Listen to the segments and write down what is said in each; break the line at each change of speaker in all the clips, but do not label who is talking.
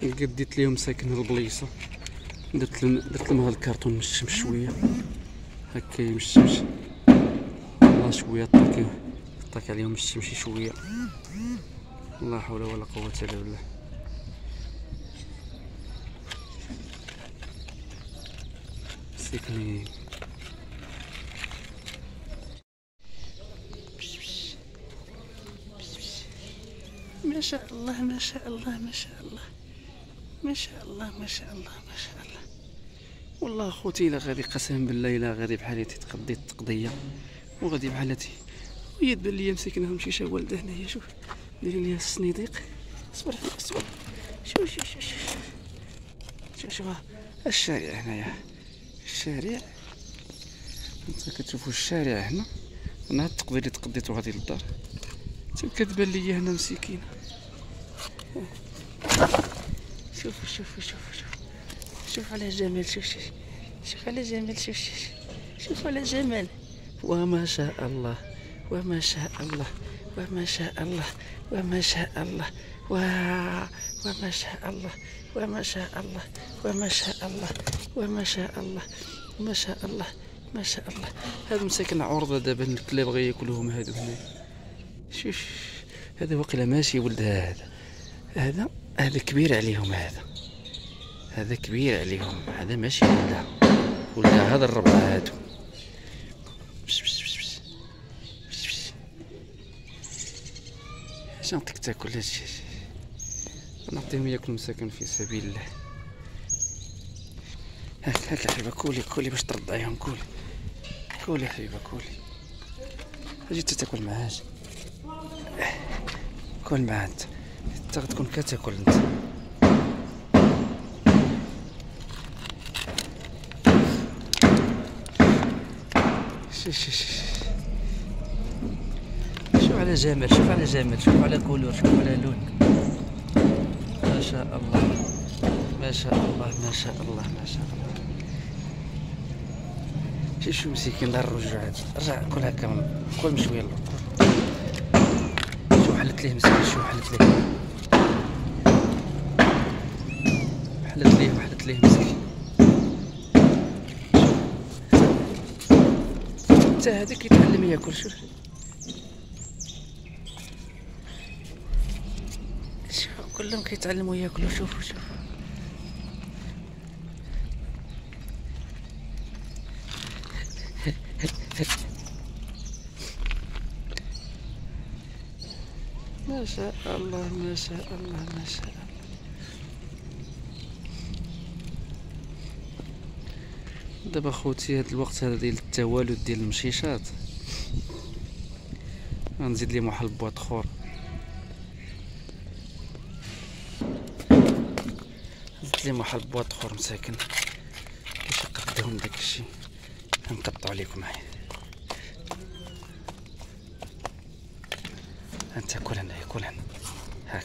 قديت ليهم ساكن البليصه، درت لهم هذا الكرتون من الشمس شويه هكا يمشمش، والله شويه طاك عليهم الشمس شويه. لا حول ولا قوه الا بالله. ساكنين ما شاء الله ما شاء الله ما شاء الله ما شاء الله ما شاء الله ما شاء الله. والله خوتي الا غادي قسما بالله الا غادي بحالتي تقضي التقضيه وغادي بحالتي. وهي تبان ليا مسكنهم شي شا والده هنايا. شوف دايرين ليها السنيديق. صبر صبر. شوف شوف شوف شوف شوف الشارع هنايا، الشارع انت كتشوفوا الشارع هنا. انا هاد التقضيه اللي تقضيتو غادي للدار حتى كتبان ليا هنا مسكينه. شوف شوف شوف شوف شوف على جمال. شوف شوف شوف على جمال. شوف شوف شوف على جمال. وما شاء الله وما شاء الله وما شاء الله وما شاء الله وما شاء الله وما شاء الله وما شاء الله وما شاء الله ما شاء الله ما شاء الله. هادو مساكن عرضه دابا الكلاب غا ياكلوهم هادو هنا. شوف هذا واقيلا ماشي ولد هذا كبير عليهم. هذا كبير عليهم. هذا ماشي ولدها هذا الربع هادو. اش نعطيك تاكل؟ هادشي نعطيهم ياكلوا مساكن في سبيل الله. هاك الحبيبه كولي باش ترضعيهم. كولي حبيبه كولي. اجي تاكل معاه. كل معاه انت غتكون كتاكل انت. شوف على جمال. شوف على جمال. شوف على كولور. شوف على لون. ما شاء الله ما شاء الله ما شاء الله ما شاء الله. شوف مسكين دار الرجوع. رجع كل هكا كل مشويه اللوطور. شوف حلت ليه مسكين. شوف حلت ليه مسكين. حتى هذا كيتعلم ياكل. شوف كلهم كيتعلموا ياكلوا. شوفوا ما شاء الله ما شاء الله ما شاء الله. دابا خوتي هاد الوقت هذا ديال التوالد ديال المشيشات غنزيد ليهم واحد البواط اخر. زدت ليهم واحد البواط اخر مساكن باش يقدهم داكشي. غنقطعو عليكم معايا. انت كل هنا هاك.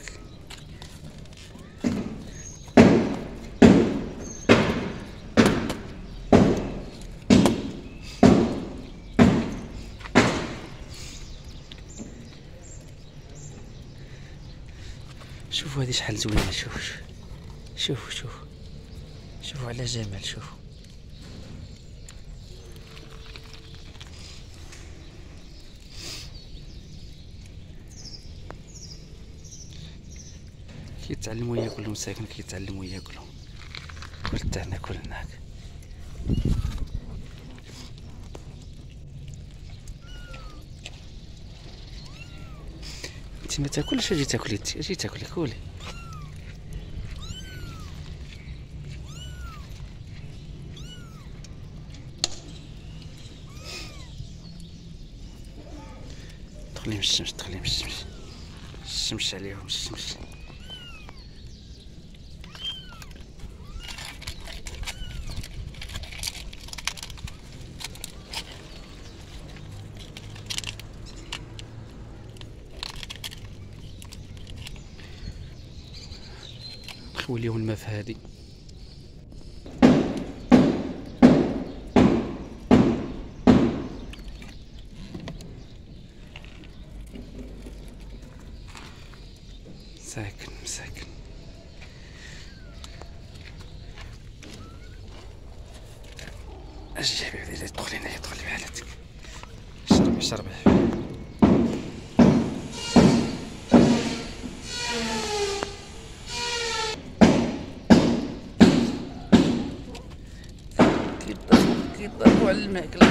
شوفوا هذه شحال زوينه. شوفوا على جمال. شوفوا كيتعلموا ياكلوا مساكن. كيتعلموا ياكلوا. كل حتى هنا كل هناك. انت ما تاكلش. اجي تاكلي كولي. دخلي من الشمس. الشمس عليهم. الشمس نخوليهم الماء في هادي. مساكن اجي يا حبيبي ادخلي هنا ادخلي بحالتك اشربي كيضربوا على الماكلة.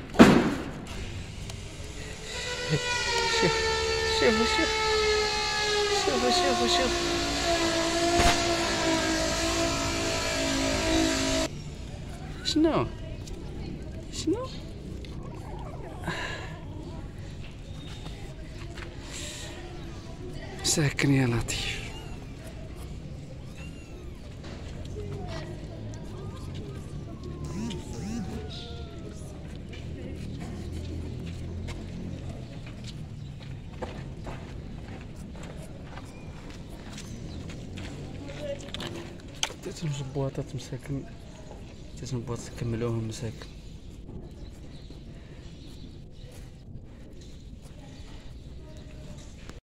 شوفوا شوفوا شوفوا شوفوا شنو ساكن يا لطيف. تتم جبواطات مساكن تتم بواط كملوهم مساكن.